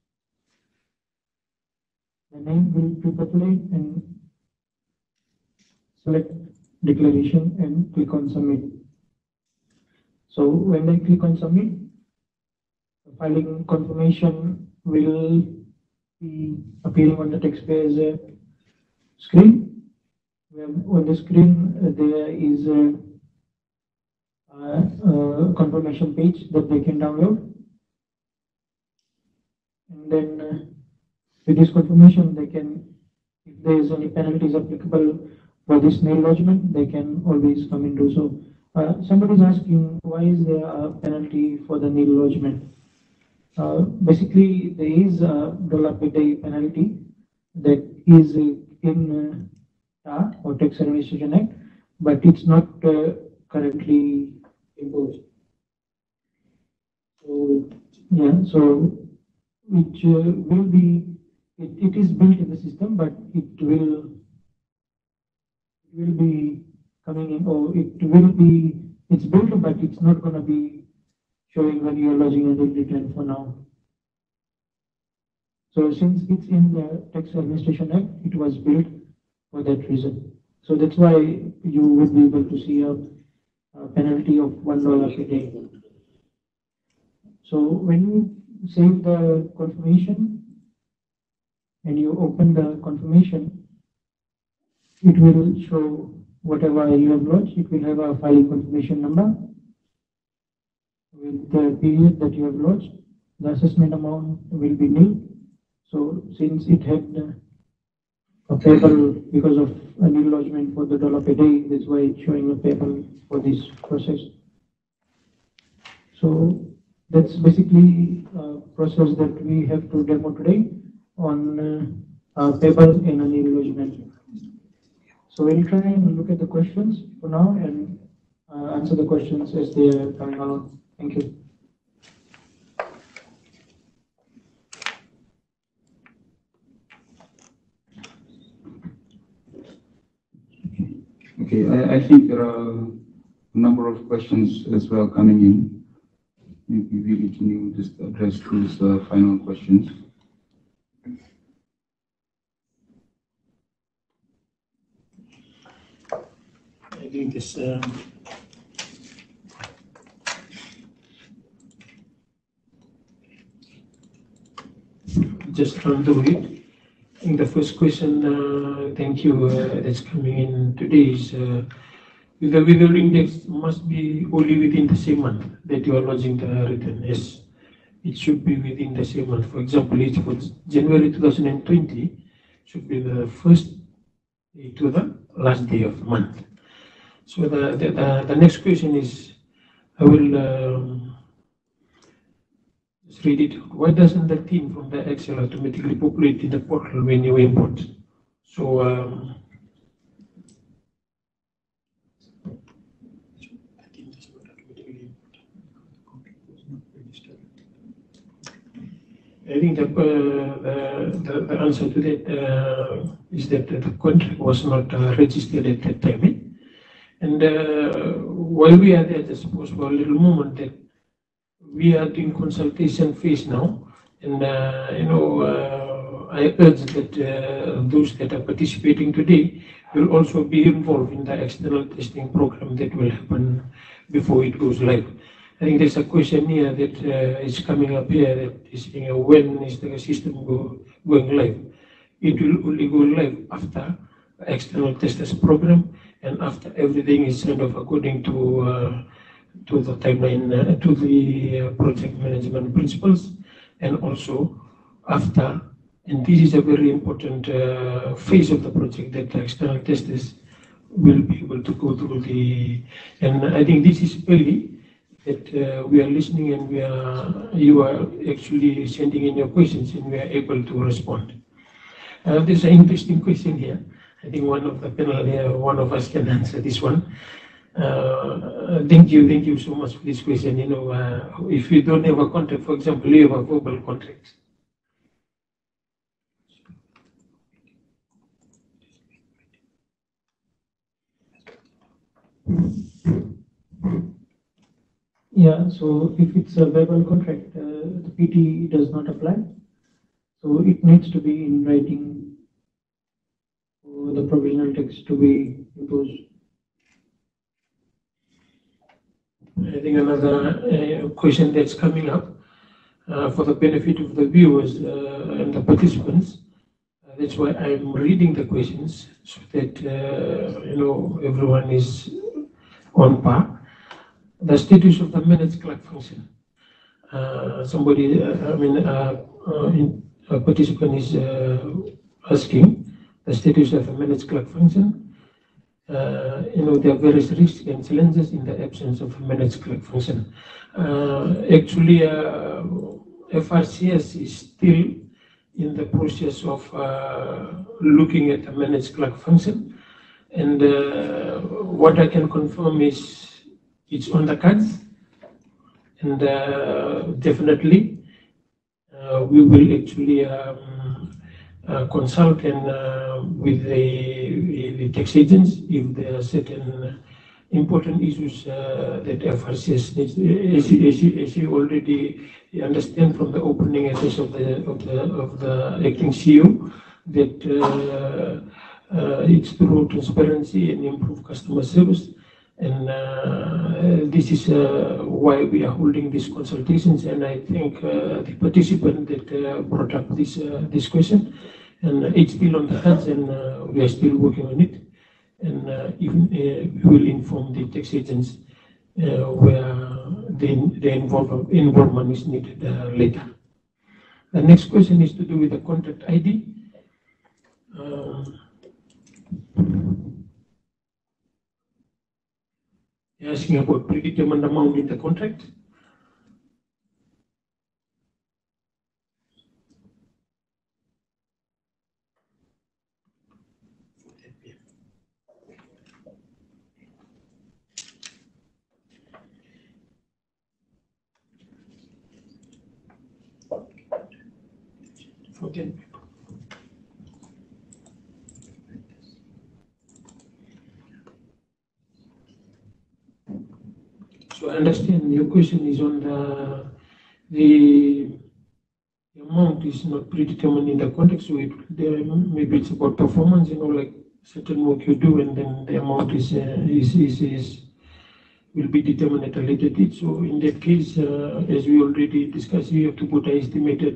The name will pre-populate and select declaration and click on submit. So when I click on submit, the filing confirmation will be appearing on the taxpayer's screen. On the screen, there is a confirmation page that they can download. And then with this confirmation, they can, if there is any penalties applicable for this nil lodgement, they can always come and do so. Somebody is asking, why is there a penalty for the nil lodgement? Basically, there is a $1 per day penalty that is in TAR, or Tax Administration Act, but it's not currently imposed. So, yeah, so which will be, it is built in the system, but it will be coming in, or it will be, it's built, but it's not going to be showing when you're lodging a return for now. So since it's in the Tax Administration Act, it was built for that reason. So that's why you would be able to see a penalty of $1 per day. So when you save the confirmation and you open the confirmation, it will show whatever you have lodged. It will have a filing confirmation number with the period that you have lodged. The assessment amount will be nil. So since it had a payable because of a nil lodgement for the $1 per day, that's why it's showing a payable for this process. So that's basically a process that we have to demo today on payable and a nil lodgement. So we'll try and look at the questions for now and answer the questions as they are coming along. Thank you. Okay, I think there are a number of questions as well coming in. Maybe really can you just address those final questions? I think this just run through it. I think the first question, thank you, that's coming in today is the withhold index must be only within the same month that you are lodging the return. Yes, it should be within the same month. For example, it's for January 2020, should be the first day to the last day of the month. So the next question is, I will just read it. Why doesn't the team from the Excel automatically populate in the portal when you import? So I think the answer to that is that the contract was not registered at that time. And while we are there, just suppose for a little moment that we are doing consultation phase now, and I urge that those that are participating today will also be involved in the external testing program that will happen before it goes live. I think there's a question here that is coming up here that is saying when is the system going live? It will only go live after the external testers program and after everything is sort of according to the timeline, to the project management principles, and also after, and this is a very important phase of the project that the external testers will be able to go through and I think this is early that we are listening and you are actually sending in your questions and we are able to respond. There's an interesting question here. I think one of the panel here, one of us can answer this one. Thank you so much for this question. If you don't have a contract, for example, you have a verbal contract. Yeah, so if it's a verbal contract, the PT does not apply. So it needs to be in writing for the provisional text to be imposed. I think another question that's coming up for the benefit of the viewers and the participants. That's why I'm reading the questions so that everyone is on par. The status of the managed clerk function. A participant is asking the status of the managed clerk function. There are various risks and challenges in the absence of a managed clerk function. Actually, FRCS is still in the process of looking at the managed clerk function. And what I can confirm is it's on the cards, and definitely we will actually consult and with the tax agents if there are certain important issues that FRCS needs. As you already understand from the opening address of the acting CEO, that it's through transparency and improve customer service. And this is why we are holding these consultations. And I think the participant that brought up this question, and it's still on the cards, and we are still working on it. And even we will inform the tax agents where the involvement is needed later. The next question is to do with the contract ID. Asking about predetermined amount in the contract. For 10 people. So I understand your question is on the amount is not predetermined in the contract, so maybe it's about performance, like certain work you do, and then the amount will be determined at a later date. So in that case, as we already discussed, you have to put an estimated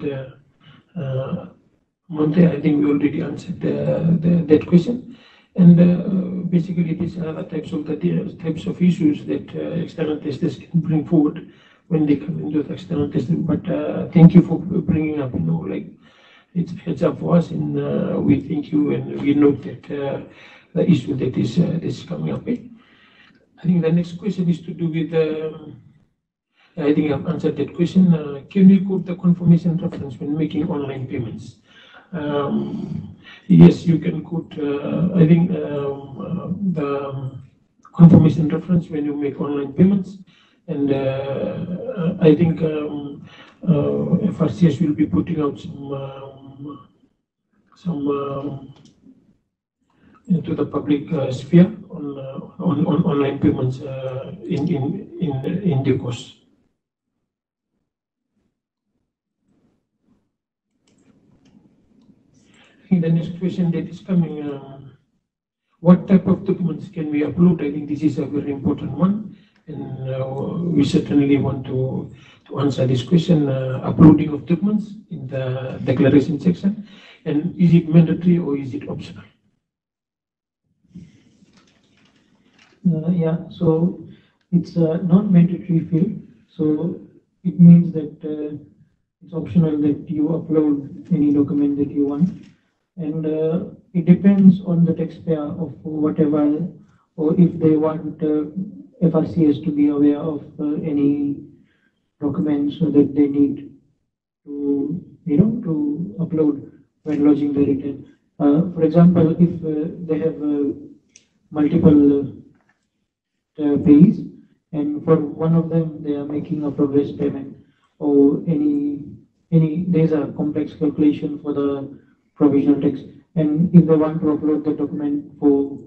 amount there. I think we already answered that question. And basically, these are the types of issues that external testers can bring forward when they come into the external testing. But thank you for bringing up. It's a heads up for us, and we thank you, and we note that the issue that is coming up. I think the next question is to do with. I think I've answered that question. Can you quote the confirmation reference when making online payments? Yes, you can quote, I think, the confirmation reference when you make online payments. And I think FRCS will be putting out some into the public sphere on online payments in due course. I think the next question that is coming, what type of documents can we upload? I think this is a very important one, and we certainly want to answer this question, uploading of documents in the declaration section, and is it mandatory or is it optional? Yeah, so it's a non-mandatory field, so it means that it's optional that you upload any document that you want. And it depends on the taxpayer of whatever, or if they want FRCS to be aware of any documents that they need to, to upload when lodging the return. For example, if they have multiple payees, and for one of them they are making a progress payment, or there's a complex calculation for the provisional tax, and if they want to upload the document for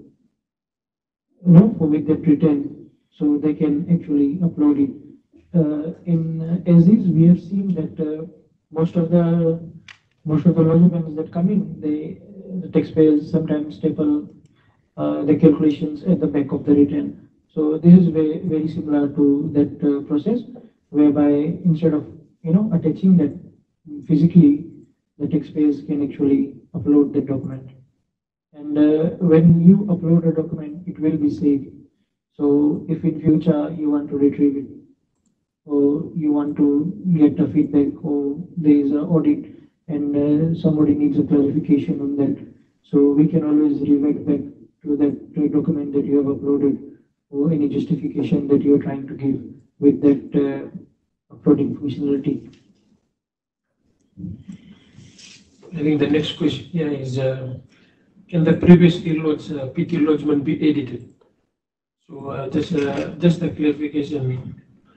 with that return, so they can actually upload it. In as is, we have seen that most of the lodgements that come in, the taxpayers sometimes staple the calculations at the back of the return. So this is very similar to that process, whereby instead of attaching that physically, the taxpayers can actually upload the document. And when you upload a document, it will be saved. So if in future you want to retrieve it, or you want to get a feedback, or there is an audit and somebody needs a clarification on that, so we can always revert back to that document that you have uploaded, or any justification that you are trying to give with that uploading functionality. I think the next question here is, can the previously lodged PT lodgement be edited? So just a clarification.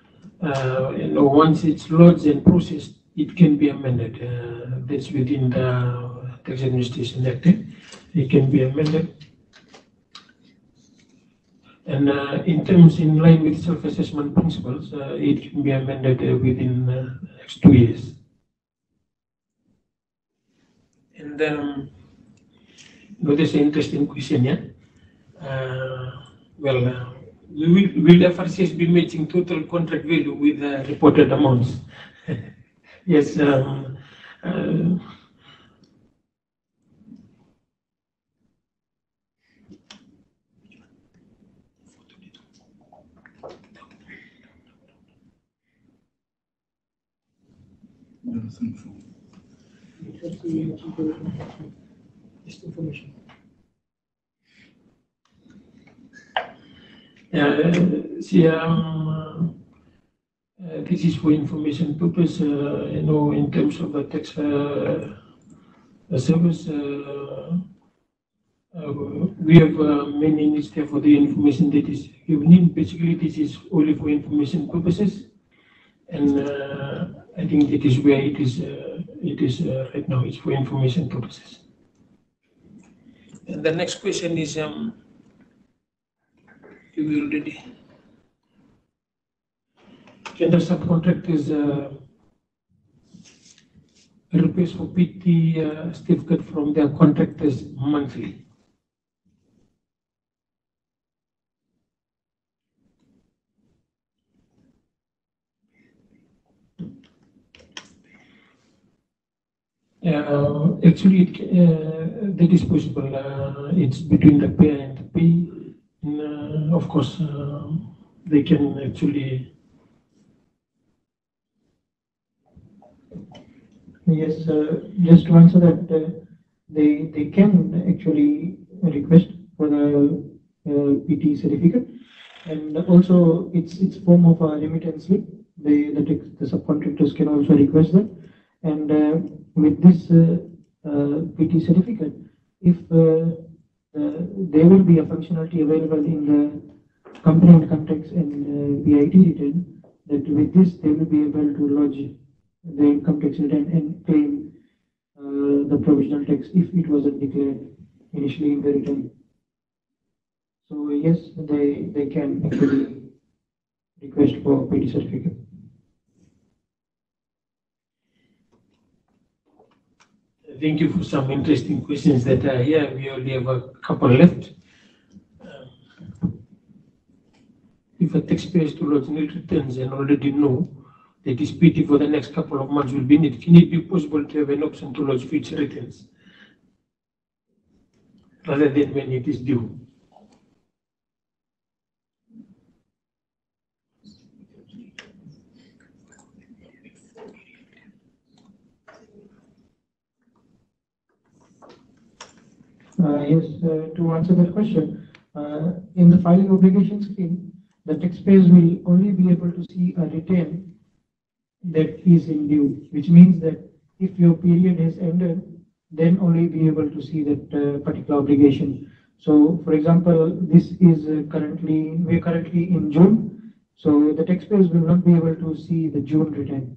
Once it's lodged and processed, it can be amended. That's within the Tax Administration Act. It can be amended. And in line with self-assessment principles, it can be amended within the next 2 years. And there's an interesting question, yeah? Will the FRCS be matching total contract value with the reported amounts? Yes. Just information. This is for information purpose. In terms of the tax service, we have many needs there for the information that is given in. Basically, this is only for information purposes, and I think that is where it is right now. It's for information purposes. And the next question is, we already. Can the subcontractors request for PT certificate from their contractors monthly? Actually, that is possible. It's between the payer and the pay. And, of course, they can actually. Yes, just to answer that, they can actually request for the PT certificate, and also it's form of a remittance slip. The subcontractors can also request that, and with this PT certificate, if there will be a functionality available in the company income tax and PIT return, that with this they will be able to lodge the income tax return and claim the provisional tax if it wasn't declared initially in the return. So yes, they can actually request for PT certificate. Thank you for some interesting questions that are here. We only have a couple left. If a taxpayer is to lodge nil returns and already know that this PT for the next couple of months will be needed, can it be possible to have an option to lodge future returns rather than when it is due? Yes, to answer that question, in the filing obligation scheme, the taxpayers will only be able to see a return that is in due, which means that if your period has ended, then only be able to see that particular obligation. So, for example, this is we're currently in June, so the taxpayers will not be able to see the June return.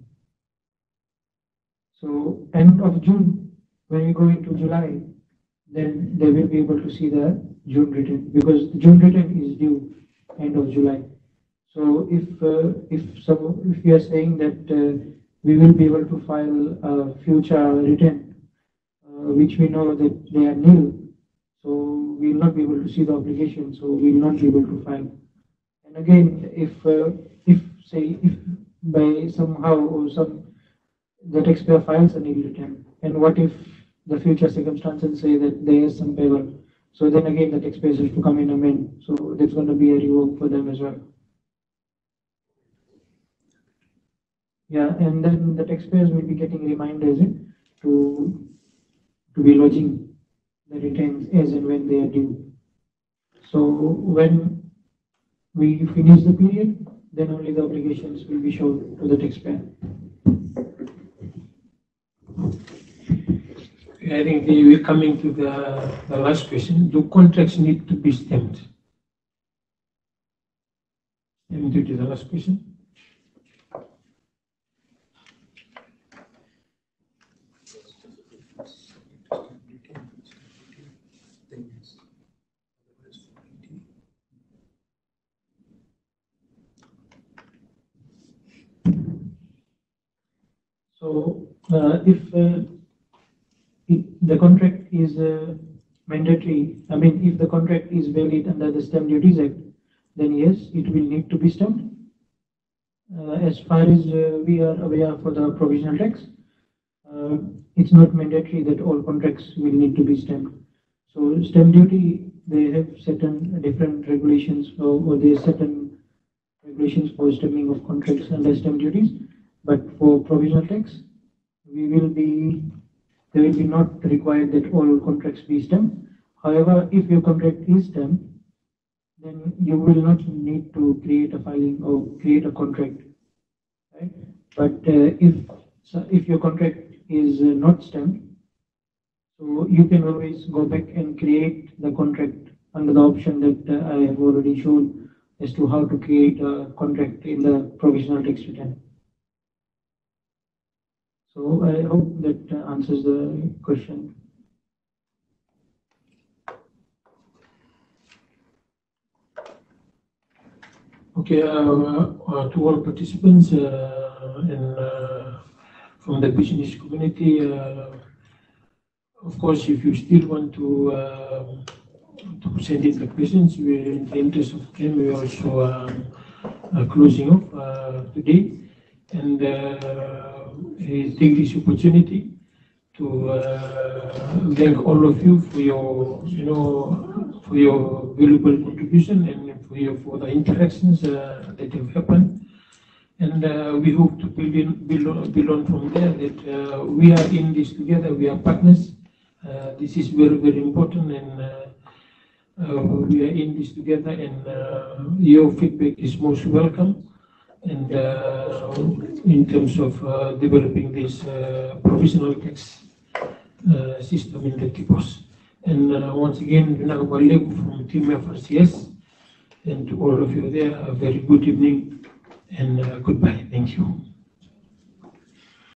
So, end of June, when we go into July, then they will be able to see the June return, because the June return is due end of July. So if we are saying that we will be able to file a future return, which we know that they are nil, so we will not be able to see the obligation, so we will not be able to file. And again, if by somehow or the taxpayer files a nil return, and what if the future circumstances say that there is some payable? So then again, the taxpayers have to come in amend. So that's going to be a rework for them as well. Yeah, and then the taxpayers will be getting reminders to be lodging the returns as and when they are due. So when we finish the period, then only the obligations will be shown to the taxpayer. I think we're coming to the last question. Do contracts need to be stamped? Let me do the last question. So if the contract is mandatory, I mean, if the contract is valid under the Stamp Duties Act, then yes, it will need to be stamped. As far as we are aware for the provisional tax, it's not mandatory that all contracts will need to be stamped. So stamp duty, they have certain different regulations, or there are certain regulations for stamping of contracts under stamp duties. But for provisional tax, there will be not required that all contracts be stamped. However, if your contract is stamped, then you will not need to create a filing or create a contract, right? But if your contract is not stamped, so you can always go back and create the contract under the option that I have already shown as to how to create a contract in the provisional tax return. So I hope that answers the question. Okay, to all participants and from the business community, of course, if you still want to send in the questions, in the interest of time, we are also closing off today, and I take this opportunity to thank all of you for your, for your valuable contribution and for the interactions that have happened. And we hope to build on from there that we are in this together, we are partners. This is very, very important, and we are in this together, and your feedback is most welcome. And in terms of developing this provisional tax system in the Tipos. And once again, Vinagwalegu from Team FRCS, and to all of you there, a very good evening and goodbye. Thank you.